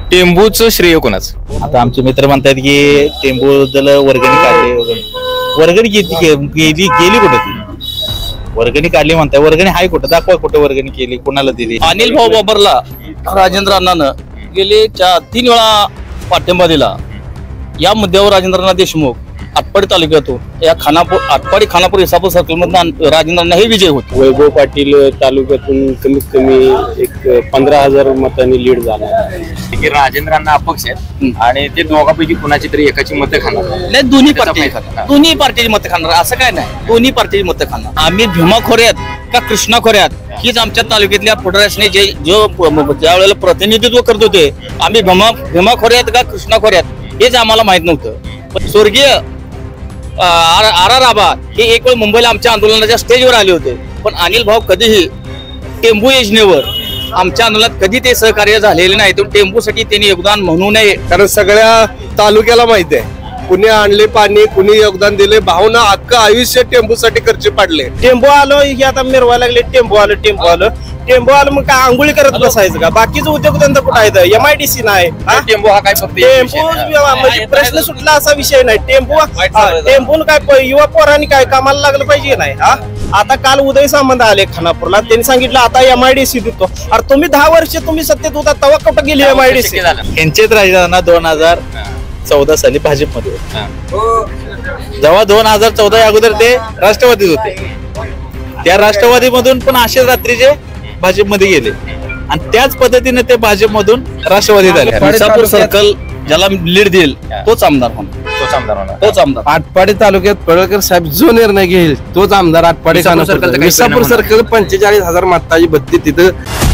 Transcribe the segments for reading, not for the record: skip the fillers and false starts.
टेंबूचं श्रेय कोणाचं? आता आमचे मित्र म्हणतात की टेंबूला वर्गणी काढली वगैरे. वर्गणी गेली कुठे ती? वर्गणी काढली म्हणताय, वर्गणी हाय कुठं? दाखवा कुठं वर्गणी केली, कोणाला दिली? अनिल भाऊ बाबरला राजेंद्र अण्णानं गेले 3 वेळा पाठिंबा दिला. या मुद्द्यावर राजेंद्र देशमुख आटपाडी तालुक्यातून या आटपाडी खानापूर इसापूर सर्कल मधून राजेंद्र अण्णा हे विजय होते. वैभव पाटील तालुक्यातून कमीत कमी एक 15,000 मतांनी लीड झाला. राजेंद्र अण्णा अपक्ष आहेत आणि ते दोघांपैकी कुणाची तरी एकाची मतं खाणार नाही. दोन्ही पार्टीची मतं खाणार असं काय नाही. दोन्ही पार्टीची मतं खाणार. आम्ही भीमा खोऱ्यात का कृष्णा खोऱ्यात हीच आमच्या तालुक्यातल्या पुढाऱ्याने ज्या वेळेला प्रतिनिधित्व करत होते, आम्ही भीमा खोऱ्यात का कृष्णा खोऱ्यात हेच आम्हाला माहित नव्हतं. स्वर्गीय आर आबा हे एक वेळ मुंबईला आमच्या आंदोलनाच्या स्टेजवर आले होते, पण अनिल भाऊ कधीही टेंबू योजनेवर आमच्या आंदोलनात कधी ते सहकार्य झालेले नाही. तर टेंबूसाठी त्यांनी योगदान म्हणू नये, कारण सगळ्या तालुक्याला माहिती आहे कुणी आणले पाणी, कुणी योगदान दिले. भाऊना अख्खं आयुष्य टेंबूसाठी खर्च पाडले. टेंबू आलो की आता मिरवायला लागले, टेंबू आलं मग काय आंघोळी करत बसायचं का? बाकीचं उद्योगधंदा कुठं आहे? MIDC नाही. टेंबू हा काय फक्त टेंबू म्हणजे प्रश्न सुटला असा विषय नाही. टेंबून काय युवा पोरांनी काय कामाला लागलं पाहिजे नाही. आता काल उदय सामंत आले खानापूरला, त्यांनी सांगितलं आता MIDC देतो. अरे तुम्ही 10 वर्ष तुम्ही सत्तेत होता तेव्हा कुठं गेली MIDC? यांचेच राजधाना 2014 साली भाजपमध्ये, जेव्हा 2014 अगोदर ते राष्ट्रवादीत होते. त्या राष्ट्रवादीमधून पण असेच रात्रीचे भाजपमध्ये गेले आणि त्याच पद्धतीने ते भाजपमधून राष्ट्रवादीत आले. इसापूर सर्कल ज्याला लीड देईल तोच आमदार होणार. आटपाडी तालुक्यात पडळकर साहेब जो निर्णय घेईल तोच आमदार. आटपाडी इसापूर सर्कल 45,000 मताची बत्ती तिथं.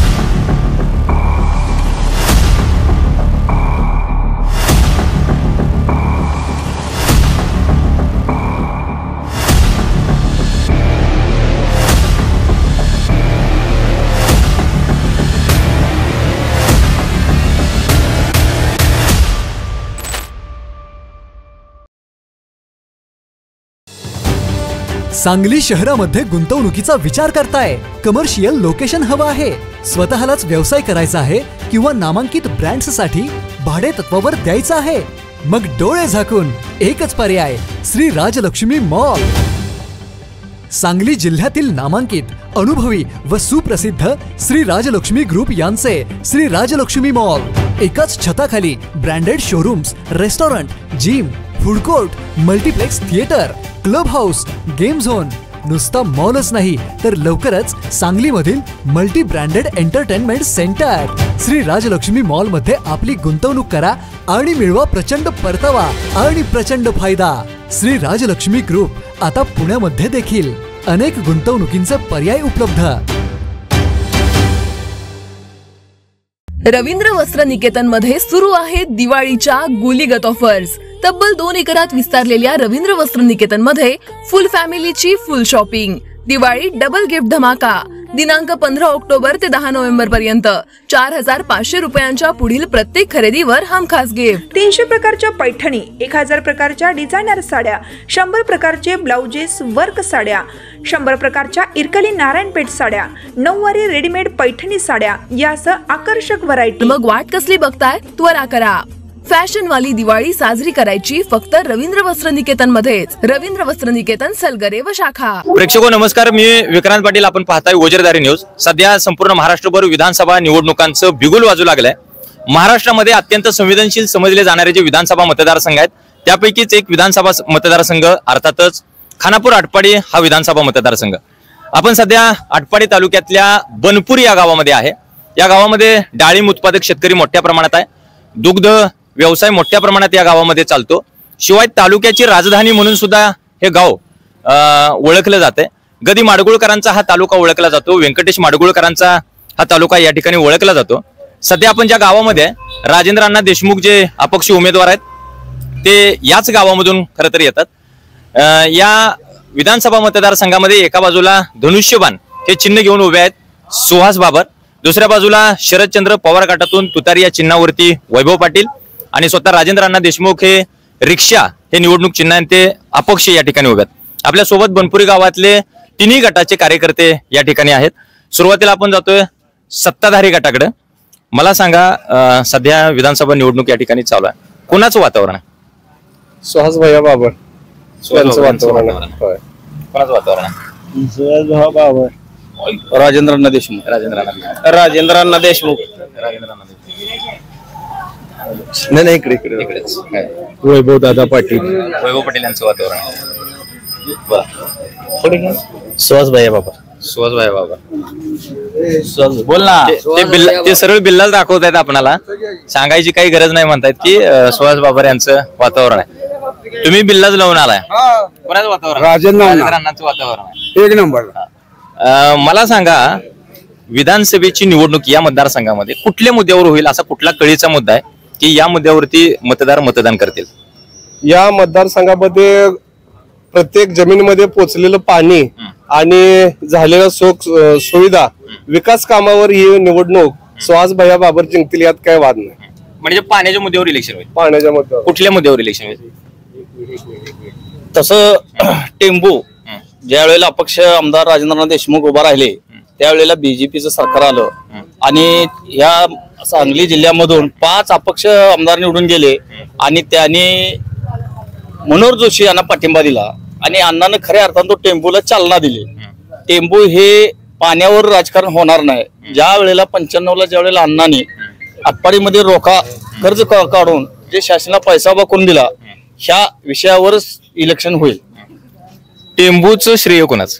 सांगली शहरामध्ये गुंतवणुकीचा विचार करताय? कमर्शियल लोकेशन हवं आहे, स्वतःलाच व्यवसाय करायचा आहे किंवा नामांकित ब्रँड्ससाठी भाडे तत्वावर द्यायचं आहे? मग डोळे झाकून एकच पर्याय, श्री राजलक्ष्मी मॉल. सांगली जिल्ह्यातील नामांकित, अनुभवी व सुप्रसिद्ध श्री राजलक्ष्मी ग्रुप यांचे श्री राजलक्ष्मी मॉल. एकाच छताखाली branded showrooms, restaurant, gym, food court, multiplex theatre, club house, game zone. नुसता मॉलच नाही तर लवकरच सांगलीमधील multi branded entertainment centre. Shri Rajlaxmi mall मध्ये आपली गुंतवणूक करा आणि मिळवा प्रचंड परतावा आणि प्रचंड फायदा. श्री राजलक्ष्मी ग्रुप आता पुण्यामध्ये देखील. अनेक गुंतवणुकींचे पर्याय उपलब्ध. रवींद्र वस्त्र निकेतन मध्ये सुरू आहेत दिवाळीच्या गुलीगत ऑफर्स. तब्बल 2 एकरात विस्तारलेल्या रवींद्र वस्त्र निकेतन मध्ये फुल फॅमिलीची full shopping. Diwali double gift धमाका. दिनांक 15 ऑक्टोबर ते 10 नोव्हेंबर पर्यंत 4,500 रुपयांच्या पुढील प्रत्येक खरेदीवर हमखास गिफ्ट. 300 प्रकारच्या पैठणी, 1000 प्रकारच्या डिझायनर साड्या, 100 प्रकारचे ब्लाउजेस वर्क साड्या, 100 प्रकारच्या इरकली नारायणपेठ साड्या, 9वारी रेडीमेड पैठणी साड्या यासह आकर्षक व्हरायटी. मग वाट कसली बघताय? त्वरा करा. फॅशन वाली दिवाळी साजरी करायची फक्त रवींद्र वस्त्र निकेतन मध्येच. रवींद्र वस्त्र निकेतन, सलगरे व शाखा. प्रेक्षको नमस्कार, मी विक्रांत पाटील. आपण पाहताय वज्रधारी न्यूज. सध्या संपूर्ण महाराष्ट्रभर विधानसभा निवडणुकांचं बिगुल वाजू लागलंय. महाराष्ट्रामध्ये अत्यंत संवेदनशील समजले जाणारे जे विधानसभा मतदारसंघ आहेत त्यापैकीच एक विधानसभा मतदारसंघ अर्थातच खानापूर आटपाडी हा विधानसभा मतदारसंघ. आपण सध्या आटपाडी तालुक्यातल्या बनपूर या गावामध्ये आहे. या गावामध्ये डाळिंब उत्पादक शेतकरी मोठ्या प्रमाणात आहे. दुग्ध व्यवसाय मोठ्या प्रमाणात या गावामध्ये चालतो. शिवाय तालुक्याची राजधानी म्हणून सुद्धा हे गाव ओळखलं जाते. गदी माडगुळकरांचा हा तालुका ओळखला जातो. व्यंकटेश माडगुळकरांचा हा तालुका या ठिकाणी ओळखला जातो. सध्या आपण ज्या गावामध्ये राजेंद्र अण्णा देशमुख जे अपक्ष उमेदवार आहेत ते याच गावामधून खरं तर येतात. या विधानसभा मतदारसंघामध्ये एका बाजूला धनुष्यबाण हे चिन्ह घेऊन उभे आहेत सुहास बाबर, दुसऱ्या बाजूला शरदचंद्र पवार गटातून तुतारी या चिन्हावरती वैभव पाटील आणि स्वतः राजेंद्र अण्णा देशमुख हे रिक्षा हे निवडणूक चिन्ह ते अपक्ष या ठिकाणी उभे आहेत. आपल्या सोबत बनपुरी गावातले तिन्ही गटाचे कार्यकर्ते या ठिकाणी आहेत. सुरुवातीला आपण जातोय सत्ताधारी गटाकडे. मला सांगा सध्या विधानसभा निवडणूक या ठिकाणी चालू आहे, कोणाचं वातावरण आहे? सुहास भैया बाबर यांचं वातावरण आहे. होय. कोणाचं वातावरण आहे? सुहास बाबर, राजेंद्र देशमुख. राजेंद्रांना देशमुख. नाही इकडे इकडेच. वैभव दादा पाटील, वैभव पाटील यांचं वातावरण आहे. बरं. सुहास भैया बाबर. सुहासभाई बाबा बोल ना. ते सरळ बिल्लाच दाखवत आहेत आपणाला, सांगायची काही गरज नाही म्हणतायत की सुहास बाबर यांचं वातावरण आहे. तुम्ही बिल्लाच लावून आलाय, कोणाचं वातावरण? राजेंद्र अण्णांचं वातावरण आहे. एक नंबर. मला सांगा, विधानसभेची निवडणूक या मतदारसंघामध्ये कुठल्या मुद्द्यावर होईल, असा कुठला कळीचा मुद्दा आहे की या मुद्द्यावरती मतदार मतदान करतील? या मतदारसंघामध्ये प्रत्येक जमिनीमध्ये पोचलेलं पाणी आणि झालेल्या सुविधा विकास कामावर ही निवडणूक सुहास भैया बाबर जिंकतील, यात काय वाद नाही. म्हणजे पाण्याच्या मुद्द्यावर इलेक्शन होईल? पाण्याच्या मुद्द्यावर. कुठल्या मुद्द्यावर इलेक्शन होईल? तसं टेंबू ज्या वेळेला अपक्ष आमदार राजेंद्र देशमुख उभा राहिले त्यावेळेला बीजेपीचं सरकार आलं आणि या सांगली जिल्ह्यामधून 5 अपक्ष आमदार निवडून गेले आणि त्यांनी मनोहर जोशी यांना पाठिंबा दिला आणि अण्णानं खऱ्या अर्थानं तो टेंबूला चालना दिली. टेंबू हे पाण्यावर राजकारण होणार नाही. ज्या वेळेला 95ला ज्या वेळेला अण्णांनी आटपाडीमध्ये रोखा कर्ज काढून जे शासनाला पैसा उभा करून दिला, ह्या विषयावरच इलेक्शन होईल. टेंबूचं श्रेय कोणाचं?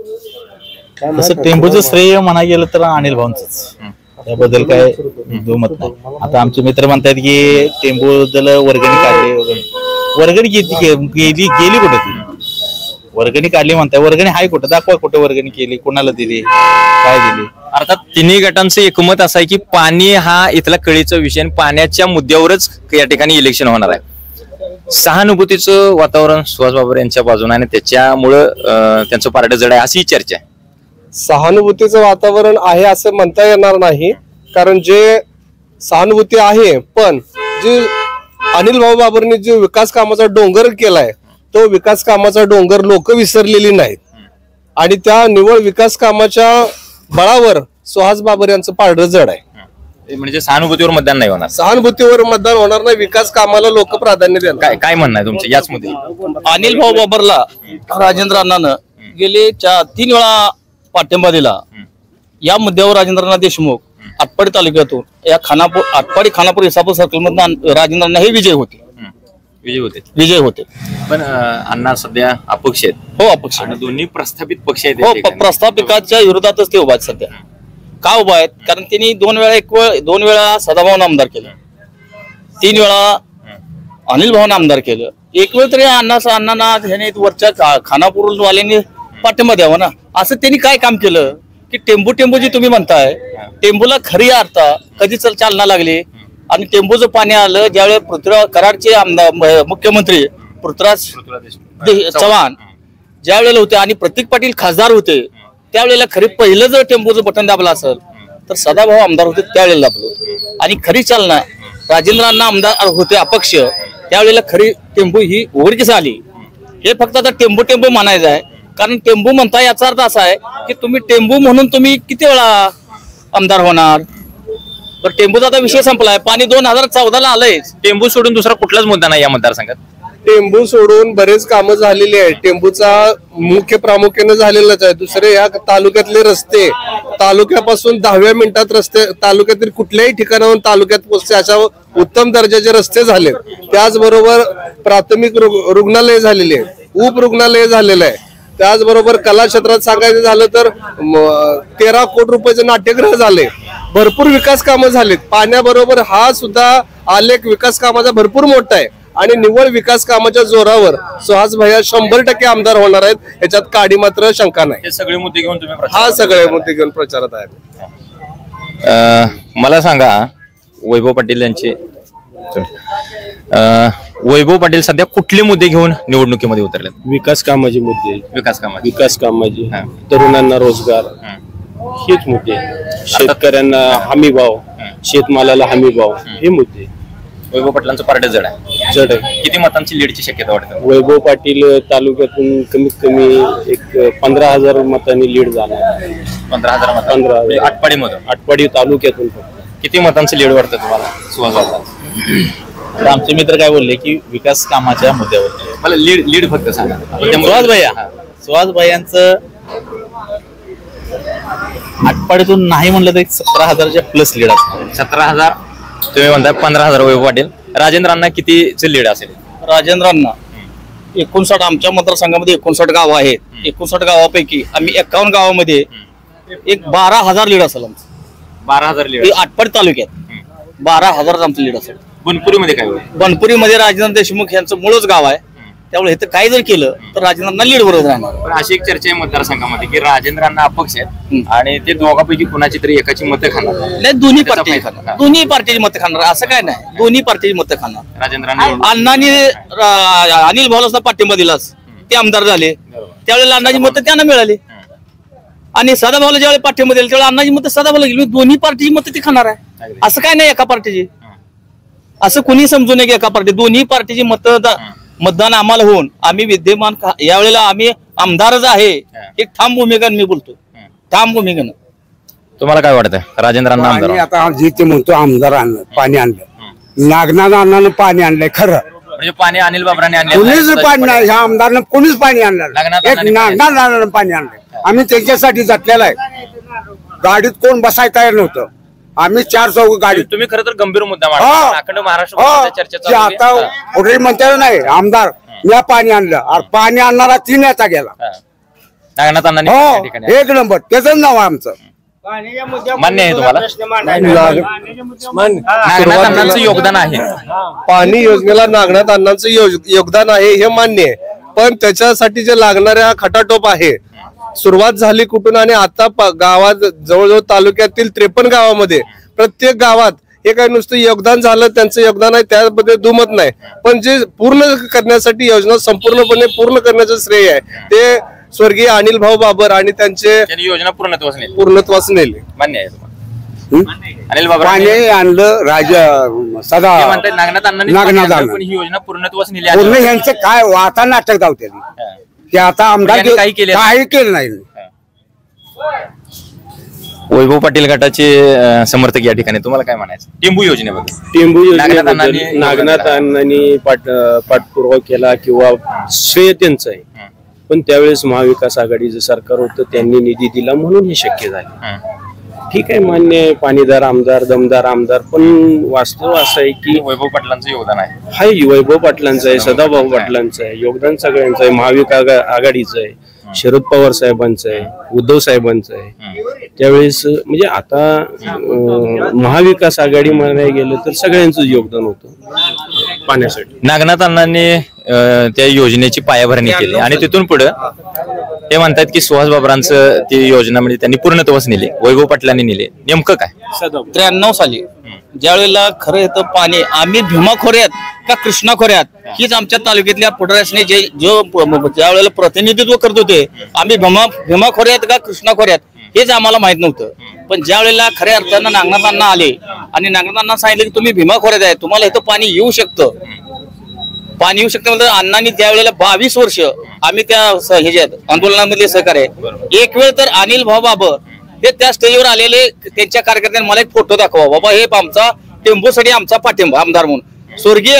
तसं टेंबूचं श्रेय म्हणायला गेलं तर अनिल भाऊंचंच, त्याबद्दल काय दुमत नाही. आता आमचे मित्र म्हणतात की टेंबूबद्दल वर्गणी काढली वगैरे. वर्गणी गेली कुठे ती? वर्गणी काढली म्हणताय, वर्गणी हाय कुठं? दाखवा कुठे वर्गणी केली, कोणाला दिली, काय दिली? अर्थात तिन्ही गटांचं एकमत असं आहे की पाणी हा इथला कळीचा विषय, पाण्याच्या मुद्द्यावरच या ठिकाणी इलेक्शन होणार आहे. सहानुभूतीचं वातावरण सुहास बाबर यांच्या बाजूने आणि त्याच्यामुळं त्यांचं पारडं जड आहे अशी चर्चा आहे. सहानुभूतीचं वातावरण आहे असं म्हणता येणार नाही, कारण जे सहानुभूती आहे, पण जे अनिल भाऊ बाबरनी जो विकास कामाचा डोंगर केलाय तो विकास कामाचा डोंगर लोक विसरलेली नाहीत आणि त्या निवळ विकास कामाच्या बळावर सुहास बाबर यांचं पारडं जड आहे. म्हणजे सहानुभूतीवर मतदान नाही होणार? सहानुभूतीवर मतदान होणार नाही, विकास कामाला लोक प्राधान्य देणार. काय म्हणणं आहे तुमचं याच मध्ये? अनिल भाऊ बाबरला राजेंद्र अण्णानं गेले 3 वेळा पाठिंबा दिला. या मुद्द्यावर राजेंद्र देशमुख आटपाडी तालुक्यातून या आटपाडी खानापूर इसापूर सर्कल मधून राजेंद्र अण्णा हे विजय होते. पण अण्णा सध्या अपक्ष आहेत. हो, अपक्ष आणि दोन्ही प्रस्थापित पक्ष आहेत. हो, प्रस्थापिकाच्या विरोधातच ते उभा आहेत सध्या. का उभा आहेत? कारण त्यांनी 2 वेळा सदाभाऊन आमदार केलं, 3 वेळा अनिल भाऊन आमदार केलं, एक वेळ तरी अण्णांना ह्याने वरच्या खानापूर वाल्यांनी पाठिंबा द्यावा ना. असं त्यांनी काय काम केलं की टेंबू जी तुम्ही म्हणताय, टेंबूला खरी अर्थ कधी चालना लागली आणि टेंबूचं पाणी आलं ज्यावेळेस पृथ्वीराज कराडचे आमदार मुख्यमंत्री पृथ्वीराज चव्हाण ज्या वेळेला होते आणि प्रतीक पाटील खासदार होते, त्यावेळेला खरी पहिलं जर टेंबूचं बटन दाबलं असेल तर सदाभाऊ आमदार होते त्यावेळेला दाबलं. आणि खरी चालना राजेंद्र अण्णा आमदार होते अपक्ष, त्यावेळेला खरी टेंबू ही उघडकीस आली. हे फक्त आता टेंबू म्हणायचं आहे, कारण टेंबू म्हणता याचा अर्थ असा आहे की तुम्ही टेंबू म्हणून तुम्ही किती वेळा आमदार होणार? तर टेंबूचा आता विषय संपलाय. पाणी 2014ला आलंय. टेंबू सोडून दुसरा कुठलाच मुद्दा नाही या मतदारसंघात? टेंबू सोडून बरेच कामं झालेली आहेत. टेंबूचा मुख्य प्रामुख्याने झालेलाच आहे. दुसरे या तालुक्यातले रस्ते, तालुक्यापासून 10व्या मिनिटात रस्ते, तालुक्यातील कुठल्याही ठिकाणाहून तालुक्यात पोहोचते अशा उत्तम दर्जाचे रस्ते झालेत. त्याचबरोबर प्राथमिक रुग्णालय झालेले आहेत, उपरुग्णालय झालेलं आहे. त्याचबरोबर कला क्षेत्रात सांगायचं झालं तर 13 कोटी रुपयाचे नाट्यगृह झाले. भरपूर विकास कामं झालीत. पाण्याबरोबर हा सुद्धा आलेख विकास कामाचा भरपूर मोठा आहे आणि निव्वळ विकास कामाच्या जोरावर सुहास भैया 100% आमदार होणार आहेत, याच्यात काडी मात्र शंका नाही. हे सगळे मुद्दे घेऊन तुम्ही सगळे मुद्दे घेऊन प्रचारात आहेत. मला सांगा, वैभव पाटील यांचे वैभव पाटील सध्या कुठले मुद्दे घेऊन निवडणुकीमध्ये उतरलेत? विकास कामाचे मुद्दे, विकास कामाचे, तरुणांना रोजगार, हेच मुद्दे. शेतकऱ्यांना हमी भाव, शेतमालाला हमी भाव, हे मुद्दे. वैभव पाटलांचं पारडं जड आहे. किती मतांची लीडची शक्यता वाटते? वैभव पाटील तालुक्यातून कमीत कमी एक 15,000 मतांनी लीड झाला. 15,000 आटपाडी मधून? आटपाडी तालुक्यातून फक्त. किती मतांचं लीड वाटतं तुम्हाला सुहास बाबरांचं? आता आमचे मित्र काय बोलले की विकास कामाच्या मुद्द्यावर मला लीड फक्त सांगा. सुहास भैयांचं आटपाडीतून नाही म्हणलं तर 17,000च्या प्लस लीड असणार. 17,000 तुम्ही म्हणताय, 15,000 वैभव पाटील. राजेंद्रांना कितीचं लीड असेल? राजेंद्रांना 59, आमच्या मतदारसंघामध्ये 59 गावं आहेत. 59 गावापैकी आम्ही 51 गावामध्ये एक 12,000 लीड असेल आमचं. 12,000 लीड. आटपाडी तालुक्यात 12,000 आमचं लीड असेल. बनपुरीमध्ये काय होईल? बनपुरीमध्ये राजेंद्र देशमुख यांचं मूळच गाव आहे, त्यामुळे इथं काय जर केलं तर राजेंद्रांना लीड बरोबर राहणार. पण अशी एक चर्चा आहे मतदारसंघामध्ये की राजेंद्रांना अपक्ष आहेत आणि ते दोघांपैकी कुणाची तरी एकाची मतं खाणार. नाही, दोन्ही पार्टीची मतं खाणार असं काय नाही. दोन्ही पार्टीची मतं खाणार. राजेंद्रांना अण्णांनी अनिल भाऊला पाठिंबा दिलास, ते आमदार झाले, त्यावेळेला अण्णाची मतं त्यांना मिळाली. आणि सदाभाऊला ज्यावेळेला पाठिंबा दिला त्यावेळेला अण्णाची मतं सदाभाऊला गेली. दोन्ही पार्टीची मतं ती खाणार आहे. असं काय नाही एका पार्टीची. असं कुणी समजू नये की एका पार्टी. दोन्ही पार्टीची मतदान आम्हाला होऊन आम्ही विद्यमान यावेळेला आम्ही आमदारच आहे. एक ठाम भूमिकाने मी बोलतो, ठाम भूमिकेनं. तुम्हाला काय वाटतं राजेंद्रांना आमदार? आता जिथे म्हणतो आमदार आणलं, पाणी आणलं, नागनाथ अण्णानं पाणी आणलंय खरं. म्हणजे पाणी अनिल बाबरांनी आणलं, कोणीच पाणी नाही. ह्या आमदारनं कोणीच पाणी आणलं. नागनाथ अण्णानं पाणी आणलंय. आम्ही त्यांच्यासाठी जटलेला आहे. गाडीत कोण बसायला तयार नव्हतं. आम्ही 4 चौघ गाडी. तुम्ही खरं तर गंभीर मुद्दा मांडला. अखंड महाराष्ट्र चर्चा आता पुढे म्हणता नाही आमदार या पाणी आणलं, पाणी आणणारा 3 याचा गेला. नागनाथ अण्णांनी हो, त्या ठिकाणी 1 नंबर. त्याचं नाव आहे आमचं. मान्य आहे तुम्हाला? नागनाथ अण्णांचं योगदान आहे. पाणी योजनेला नागनाथ अण्णांचं योगदान आहे हे मान्य आहे. पण त्याच्यासाठी जे लागणाऱ्या खटाटोप आहे, सुरुवात झाली कुठून आणि आता गावात जवळजवळ तालुक्यातील 53 गावामध्ये प्रत्येक गावात हे काही नुसतं योगदान झालं, त्यांचं योगदान आहे त्याबद्दल दुमत नाही. पण जे पूर्ण करण्यासाठी योजना संपूर्णपणे पूर्ण करण्याचं श्रेय आहे ते स्वर्गीय अनिल भाऊ बाबर आणि त्यांचे योजना पूर्णत्वास नेले. मान्य आहे तुम्हाला? अनिल बाबर पाणी आणलं राजा सदा म्हणतात नागनाथ अण्णांनी नागनाथ अण्णा. पण ही योजना पूर्णत्वास नेली पूर्ण आहे. यांचं काय आता नाटक धावते की आता आमदार यांनी काही केलं काही केलं नाही. वैभव पाटील गटाचे समर्थक या ठिकाणी तुम्हाला काय म्हणायचं टेंबू योजनेबद्दल? टेंबू नागनाथ अण्णांनी नागनाथ अण्णांनी पाठपुरावा केला किंवा श्रेय त्यांचं आहे. पण त्यावेळेस महाविकास आघाडीचं सरकार होतं, त्यांनी निधी दिला म्हणून हे शक्य झाले. ठीक आहे, मान्य आहे, पाणीदार आमदार, दमदार आमदार. पण वास्तव असं आहे की वैभव पाटलांचं योगदान आहे. हाय, वैभव पाटलांचं आहे, सदाभाऊ पाटलांचं आहे, योगदान सगळ्यांचं आहे, महाविकास आघाडीचं आहे, शरद पवार साहेबांचं आहे, उद्धव साहेबांचं आहे. त्यावेळेस म्हणजे आता महाविकास आघाडी म्हणायला गेलं तर सगळ्यांचं योगदान होतं पाण्यासाठी. नागनाथ अण्णांनी त्या योजनेची पायाभरणी केली आणि तिथून पुढे ते म्हणतात की सुहास बाबरांचं ती योजना म्हणजे त्यांनी पूर्णत्वास नेली, वैभव पाटलांनी नेली. नेमकं काय? 93 साली ज्या वेळेला खरं येतं पाणी आम्ही भीमा खोऱ्यात का कृष्णा खोऱ्यात हीच आमच्या तालुक्यातल्या पुढाऱ्याने ज्या वेळेला प्रतिनिधित्व करत होते, आम्ही भीमा खोऱ्यात का कृष्णा खोऱ्यात हेच आम्हाला माहित नव्हतं. पण ज्या वेळेला खऱ्या अर्थानं नागनाथांना आले आणि नागनाथांना सांगितलं की तुम्ही भीमा खोऱ्यात आहे, तुम्हाला इथं पाणी येऊ शकतं. पाणी येऊ शकतं म्हणजे अण्णांनी त्यावेळेला 22 वर्ष आम्ही त्या ह्याच्यात आंदोलनामधले सहकार्य. एक वेळ तर अनिल भाऊ बाबर हे त्या स्टेजवर आलेले त्यांच्या कार्यकर्त्यांनी मला एक फोटो दाखवा, बाबा हे आमचा टेंबूसाठी आमचा पाठिंबा आमदार म्हणून. स्वर्गीय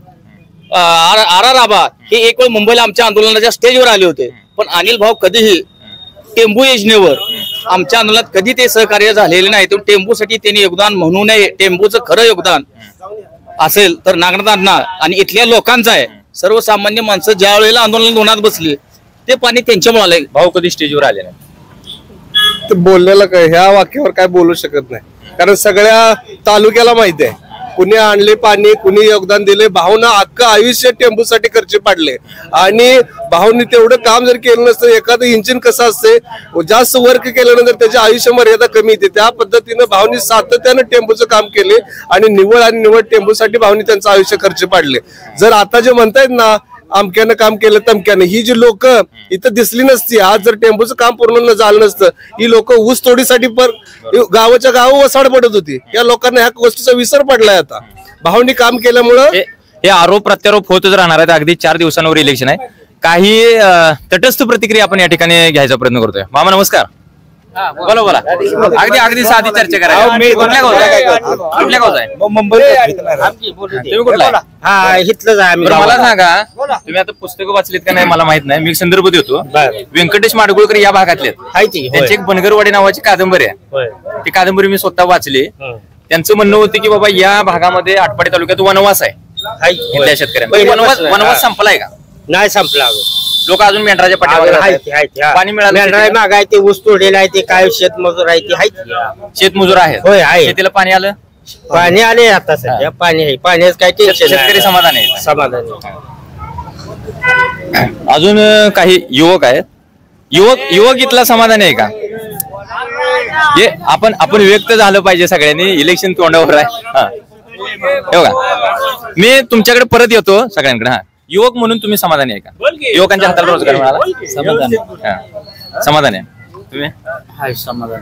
आर आबा हे एक वेळ मुंबईला आमच्या आंदोलनाच्या स्टेजवर आले होते. पण अनिल भाऊ कधीही टेंबू योजनेवर आमच्या आंदोलनात कधी ते सहकार्य झालेले नाही. तो टेंबूसाठी त्यांनी योगदान म्हणू नये. टेंबूचं खरं योगदान असेल तर नागनाथांना आणि इथल्या लोकांचं आहे. सर्वसामान्य माणसं ज्या वेळेला आंदोलन उन्हात बसली ते पाणी त्यांच्यामुळे आलंय. भाऊ कधी स्टेजवर आले नाही तर बोललेलं काय ह्या वाक्यावर काय बोलू शकत नाही, कारण सगळ्या तालुक्याला माहिती आहे कुणी आणले पाणी, कुणी योगदान दिले. भाऊनं अख्खं आयुष्य टेंबूसाठी खर्च पाडले आणि भाऊनी तेवढं काम जर केलं नसतं, एखादं इंजिन कसं असते जास्त वर्क केल्यानंतर त्याची आयुष्य मर्यादा कमी येते, त्या पद्धतीनं भाऊनी सातत्यानं टेंबूचं काम केले आणि निवड टेंबूसाठी भाऊनी त्यांचं आयुष्य खर्च पाडले. जर आता जे म्हणतायत ना अमक्यानं काम केलं तमक्यानं, ही जी लोक इथं दिसली नसती, आज जर टेंबूचं काम पूर्ण झालं नसतं, ही लोक ऊस तोडीसाठी पण गावाच्या गाव वसाड पडत होती. या लोकांना ह्या गोष्टीचा विसर पडलाय. आता भाऊनी काम केल्यामुळं हे आरोप प्रत्यारोप होतच राहणार आहेत. अगदी 4 दिवसांवर इलेक्शन आहे. काही तटस्थ प्रतिक्रिया आपण या ठिकाणी घ्यायचा प्रयत्न करतोय. मामा नमस्कार. बोला बोला अगदी अगदी साधी चर्चा करायची कुठल्या गावचा आहे तुम्ही कुठला आहे? इथलंच आहे आम्ही. बरं, मला सांगा तुम्ही आता पुस्तकं वाचलीत का नाही मला माहित नाही. मी संदर्भ देतो. व्यंकटेश माडगुळकर या भागातले आहेत. त्यांची एक बनगरवाडी नावाची कादंबरी आहे. ती कादंबरी मी स्वतः वाचली. त्यांचं म्हणणं होतं की बाबा या भागामध्ये आटपाडी तालुक्यात वनवास आहे इथल्या शेतकऱ्यांना. वनवास संपलाय का? नाही संपला लोक अजून मेंढराच्या पाठीवर पाणी मिळालं मागाय ते ऊस तोडलेला आहे ते काय शेतमजूर आहे ते आहेत शेतमजूर आहेत. होय आहे. शेतीला पाणी आलं पाणी आले आता सध्या पाणी आहे पाण्याचं काय टेन्शन शेतकरी समाधान आहे. समाधान अजून काही युवक आहेत. युवक इथला समाधान आहे का? हे आपण व्यक्त झालं पाहिजे सगळ्यांनी. इलेक्शन तोंडावर आहे. हे बघा मी तुमच्याकडे परत येतो सगळ्यांकडे. हा युवक म्हणून तुम्ही समाधानी आहे का? युवकांच्या हाताला रोजगार मिळाला समाधान आहे तुम्ही?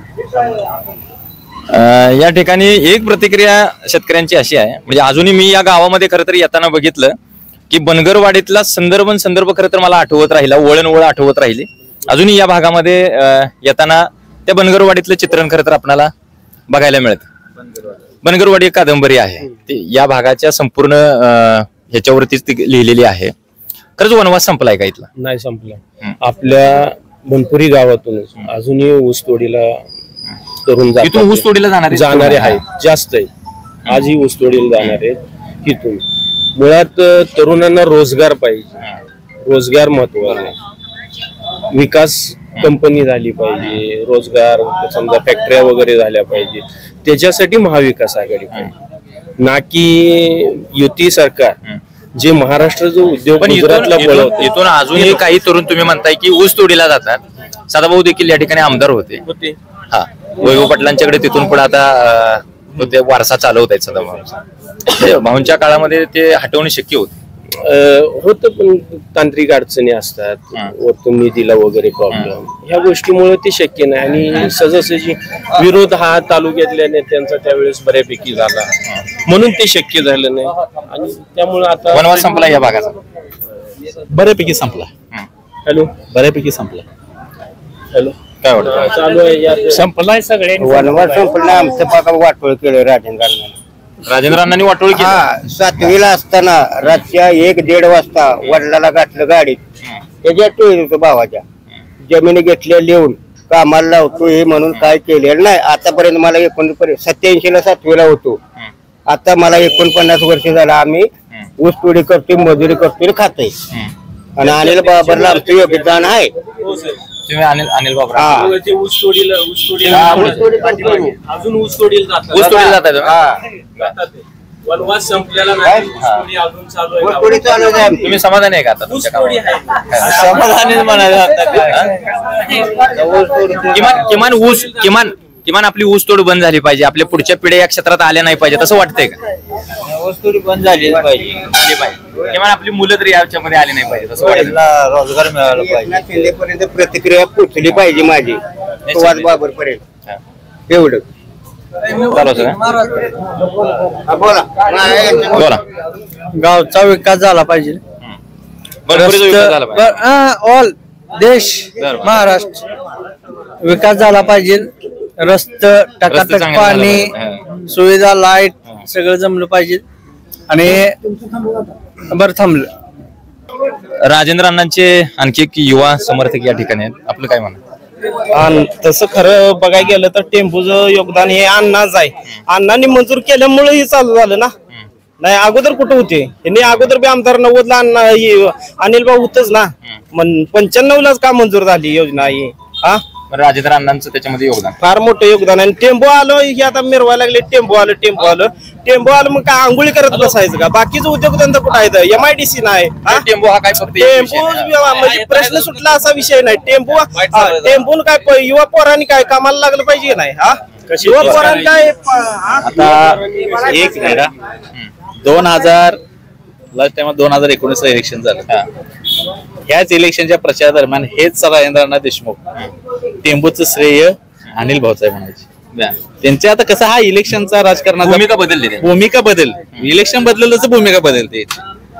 समाधान. या ठिकाणी एक प्रतिक्रिया शेतकऱ्यांची अशी आहे म्हणजे अजूनही मी या गावामध्ये खरं तर येताना बघितलं की बनगरवाडीतला संदर्भ खरं तर मला आठवत राहिला. वळण आठवत राहिली. अजूनही या भागामध्ये येताना त्या बनगरवाडीतलं चित्रण खरं तर आपल्याला बघायला मिळतं. बनगरवाडी एक कादंबरी आहे ती या भागाच्या संपूर्ण ह्याच्यावरतीच ती लिहिलेली आहे. खरंच वनवास संपलाय का इथला? नाही संपला. आपल्या बनपुरी गावातूनच अजूनही ऊसतोडीला तरुण इथून ऊसतोडीला जाणारे आहेत. जास्त आहेत. आजही ऊसतोडीला जाणार आहेत तिथून. मुळात तरुणांना रोजगार पाहिजे. रोजगार महत्वाचा आहे. विकास कंपनी झाली पाहिजे. रोजगार समजा फॅक्टऱ्या वगैरे झाल्या पाहिजे. त्याच्यासाठी महाविकास आघाडी पाहिजे ना की युती सरकार जे महाराष्ट्र जो उद्योग गुजरातला बोलवतो. इथून अजूनही काही तरुण तुम्ही म्हणताय की ऊस तोडीला जातात. सदाभाऊ देखील या ठिकाणी आमदार होते. हा वैभव पाटलांच्याकडे तिथून पुढे आता ते वारसा चालवत आहेत सदाभाऊ. भाऊंच्या काळामध्ये ते हटवणे शक्य होते होत पण तांत्रिक अडचणी असतात. वरतून निधीला वगैरे प्रॉब्लेम ह्या गोष्टीमुळे ते शक्य नाही. आणि सहजासहजी विरोध हा तालुक्यातल्या नेत्यांचा त्यावेळेस बऱ्यापैकी झाला म्हणून ते शक्य झालं नाही. आणि त्यामुळे आता वनवास संपला या भागाचा बऱ्यापैकी संपला. हॅलो बऱ्यापैकी संपला. हॅलो काय वाटतं? चालू आहे संपलाय सगळे वनवास संपला. आमचं पाका वाटोळ केलं राजेंद्रांनी वाटोळ केली. 7वीला असताना रातच्या 1-1:30 वाजता वडिलाला घातलं गाडीत. त्याच्या टोळीत होतो भावाच्या. जमिनी घेतल्या लिहून कामाला लावतो हे म्हणून काय केलेलं नाही. आतापर्यंत मला 87ला 7वीला होतो. आता मला 49 वर्ष झालं. आम्ही ऊस तोडी करतोय मजुरी करतोय खातोय. आणि अनिल बाबरला आमचं योगदान आहे. तुम्ही अनिल बाबरा अजून ऊसतोडीला जातात. वनवास संपलेला नाही. अजून चालू आहे. तुम्ही समाधानी आहे का आता? समाधानी म्हणायला किमान आपली ऊसतोड बंद झाली पाहिजे. आपल्या पुढच्या पिढ्या या क्षेत्रात आल्या नाही पाहिजे असं वाटतंय का? ऊसतोडी बंद झाली पाहिजे. किमान आपली मुलं तरी याच्यामध्ये आली नाही पाहिजे असं वाटतं. रोजगार मिळाला पाहिजे. शिंदेपर्यंत प्रतिक्रिया पोचली पाहिजे माझी बाबर पर्यंत एवढं. बोला. गावचा विकास झाला पाहिजे. ऑल देश महाराष्ट्र विकास झाला पाहिजे. रस्ते टकाटक पाणी सुविधा लाईट सगळं जमलं पाहिजे. आणि बरं थांबलं. राजेंद्र अण्णांचे आणखी एक युवा समर्थक या ठिकाणी आहेत. आपलं काय म्हणणं? तसं खरं बघायला गेलं तर टेम्पोचं योगदान हे अण्णाच आहे. अण्णांनी मंजूर केल्यामुळे हे चालू झालं ना. नाही अगोदर कुठं होते यांनी? अगोदर बी आमदार 90ला अनिल भाऊ होतच ना. 95लाच का मंजूर झाली योजना ही? हा राजेंद्र अण्णांचं त्याच्यामध्ये योगदान फार मोठं योगदान आहे. टेम्पो आलो हे आता मिरवायला लागले. टेम्पो आलं मग काय आंघोळी करत बसायचं का? बाकीचं उद्योगधंदा कुठं आहे? MIDC नाही. टेम्पो हा काय फक्त टेम्पो म्हणजे प्रश्न सुटला असा विषय नाही. टेम्पो काय युवा पोरांनी काय कामाला लागलं पाहिजे नाही? हा युवा पोरांनी काय आता एक 2019 इलेक्शन झालं. ह्याच इलेक्शनच्या प्रचार दरम्यान हेच राजेंद्र देशमुख टेंबूचं श्रेय अनिल भाऊसाहेब म्हणायचे. त्यांचे आता कसं हा इलेक्शनचा राजकारणाचा भूमिका बदलली. इलेक्शन बदललं तर भूमिका बदलते.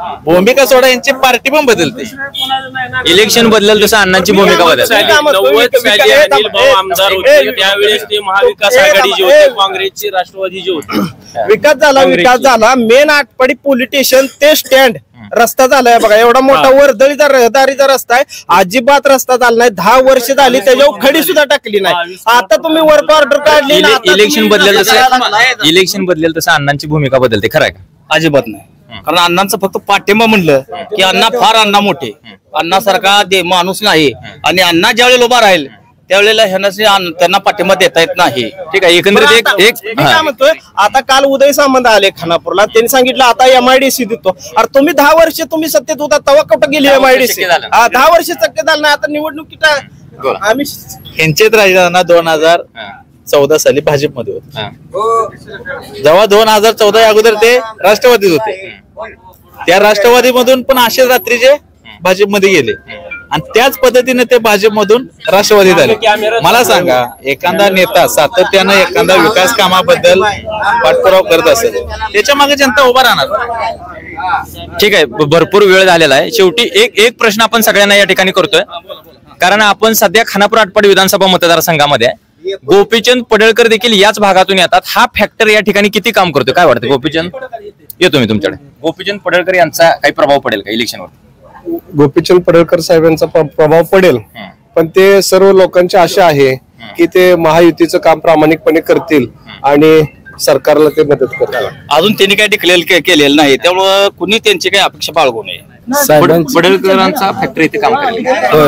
भूमिका सोडा, यांची पार्टी पण बदलते. इलेक्शन बदलेल तसं अण्णांची भूमिका बदलते. 90 साली अनिल भाऊ आमदार होते त्यावेळेस ते महाविकास आघाडी जे होते, काँग्रेसची राष्ट्रवादी जे होते. विकास झाला मेन आटपाडी पोलीस स्टेशन ते स्टँड रस्ता झालाय बघा, एवढा मोठा वर्दळीचा रहदारीचा रस्ता आहे, अजिबात रस्ता झाला नाही. 10 वर्ष झाली त्याच्यावर खडी सुद्धा टाकली नाही. आता तुम्ही वर्क ऑर्डर काढली ना, आता इलेक्शन तुम्ही- इलेक्शन बदलेल तसं अण्णांची भूमिका बदलते, खरं आहे का? अजिबात नाही. कारण अण्णांचं फक्त पाठिंबा म्हणलं की अण्णा फार अण्णा मोठे, अण्णासारखा माणूस नाही. आणि अण्णा ज्यावेळेला उभा राहील त्यावेळेला त्यांना पाठिंबा देता येत नाही. ठीक आहे, एकंदरीत एक मी काय म्हणतोय, आता काल उदय सामंत आले खानापूरला, त्यांनी सांगितलं आता MIDC देतो. अरे तुम्ही 10 वर्ष तुम्ही सत्तेत होता तेव्हा कुठं गेली MIDC? 10 वर्ष शक्य झालं नाही. आता निवडणुकीत आम्ही यांचेच राजकारणात 2014 साली भाजपमध्ये होते. जेव्हा 2014 अगोदर ते राष्ट्रवादीत होते, त्या राष्ट्रवादीमधून पण असेच रात्रीचे भाजपमध्ये गेले आणि त्याच पद्धतीने ते भाजपमधून राष्ट्रवादीत आले. मला सांगा, एखादा नेता सातत्यानं एखादा विकास कामाबद्दल पाठपुरावा करत असेल, त्याच्या मागे जनता उभा राहणार. ठीक आहे, भरपूर वेळ झालेला आहे. शेवटी एक प्रश्न आपण सगळ्यांना या ठिकाणी करतोय, कारण आपण सध्या खानापूर आटपाडी विधानसभा मतदारसंघामध्ये आहे. गोपीचंद पडळकर देखील याच भागातून येतात. हा फॅक्टर या ठिकाणी किती काम करतोय काय वाटतं? गोपीचंद, येतो मी तुमच्याकडे. गोपीचंद पडळकर यांचा काही प्रभाव पडेल का इलेक्शनवर? गोपीचंद पडळकर साहेबांचा प्रभाव पडेल, पण ते सर्व लोकांची आशा आहे की ते महायुतीचं काम प्रामाणिकपणे करतील आणि सरकारला ते मदत करतील. अजून त्यांनी काही डिक्लेअर केलेलं नाही, त्यामुळं कुणी त्यांची काही अपेक्षा बाळगू नये. पडळकरांचा फॅक्टर इथे काम करेल.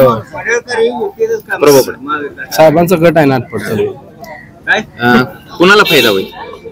साहेबांचा गट आहे नाटपडतो. कुणाला फायदा होईल?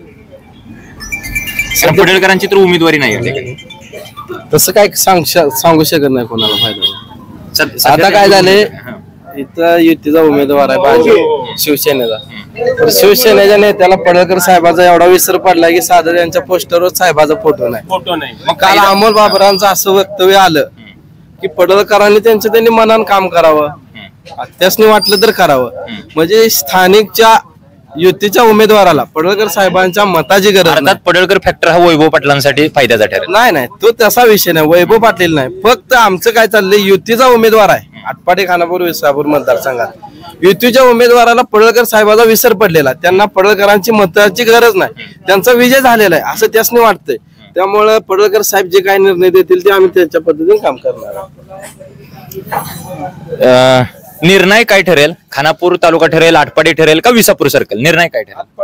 पडळकरांची तर उमेदवारी नाही या ठिकाणी. तसं काय सांगू शकत नाही कोणाला फायदा. आता काय झाले, इथं युतीचा उमेदवार आहे भाजप शिवसेनेचा, तर शिवसेनेच्या नेत्याला पडळकर साहेबाचा एवढा विसर पडला की साधा त्यांच्या पोस्टरवर साहेबाचा फोटो नाही. मग काल अमोल बाबरांचं असं वक्तव्य आलं की पडळकरांनी त्यांनी मनानं काम करावं, त्यासनी वाटलं तर करावं. म्हणजे स्थानिकच्या युतीच्या उमेदवाराला पडळकर साहेबांच्या मताची गरज नाही. पडळकर फॅक्टर हा वैभव पाटलांसाठी फायद्याचा ठरेल. नाही, तो तसा विषय नाही. वैभव पाटील नाही, फक्त आमचं काय चाललंय, युतीचा उमेदवार आहे आटपाडी खानापूर विसापूर मतदारसंघात. युतीच्या उमेदवाराला पडळकर साहेबाचा विसर पडलेला, त्यांना पडळकरांची मताची गरज नाही, त्यांचा विजय झालेला आहे असं त्यासनी वाटतंय. त्यामुळे पडळकर साहेब जे काय निर्णय देतील ते आम्ही त्यांच्या पद्धतीने काम करणार. निर्णय काय ठरेल? खानापूर तालुका ठरेल, आटपाडी ठरेल का विसापूर सर्कल? निर्णय काय ठरेल?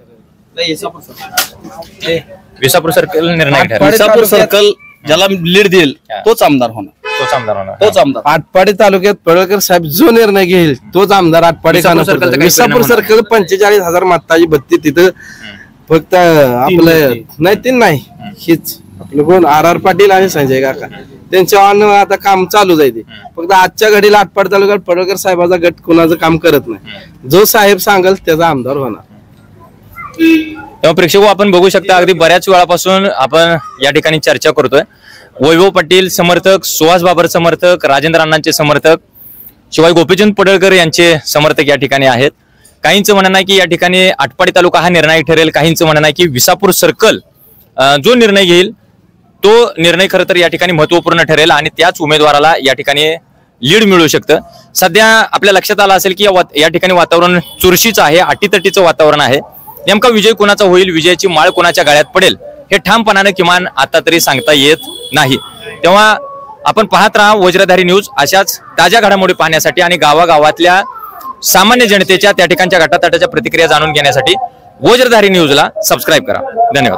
विसापूर सर्कल निर्णय ठरेल. विसापूर सर्कल ज्याला लीड देईल तोच आमदार होणार. तोच आमदार. आटपाडी तालुक्यात पडळकर साहेब जो निर्णय घेईल तोच आमदार. आटपाडी खानापूर विसापूर सर्कल 45,000 मताची बत्ती तिथं फक्त आपलं नाही तीन नाही, हीच आपलं कोण RR पाटील आणि संजय काका त्यांच्या आता काम चालू जाईल. फक्त आजच्या घडीला आटपाडी तालुक्यात पडळकर साहेबाचा गट कोणाचं काम करत नाही. जो साहेब सांगेल त्याचा आमदार होणार. तेव्हा प्रेक्षक आपण बघू शकता, अगदी बऱ्याच वेळापासून आपण या ठिकाणी चर्चा करतोय. वैभव पाटील समर्थक, सुहास बाबर समर्थक, राजेंद्र अण्णांचे समर्थक, शिवाय गोपीचंद पडळकर यांचे समर्थक या ठिकाणी आहेत. काहींचं म्हणणं आहे की या ठिकाणी आटपाडी तालुका हा निर्णायक ठरेल, काहींचं म्हणणं आहे की विसापूर सर्कल जो निर्णय घेईल तो निर्णय खरं तर या ठिकाणी महत्वपूर्ण ठरेल आणि त्याच उमेदवाराला या ठिकाणी लीड मिळू शकतं. सध्या आपल्या लक्षात आलं असेल की या ठिकाणी वातावरण चुरशीचं आहे, अटीतटीचं वातावरण आहे. नेमका विजय कोणाचा होईल, विजयाची माळ कोणाच्या गळ्यात पडेल हे ठामपणाने किमान आता तरी सांगता येत नाही. तेव्हा आपण पाहत राहा वज्रधारी न्यूज. अशाच ताज्या घडामोडी पाहण्यासाठी आणि गावागावातल्या सामान्य जनतेच्या त्या ठिकाणच्या घटातटाच्या प्रतिक्रिया जाणून घेण्यासाठी वज्रधारी न्यूजला सबस्क्राईब करा. धन्यवाद.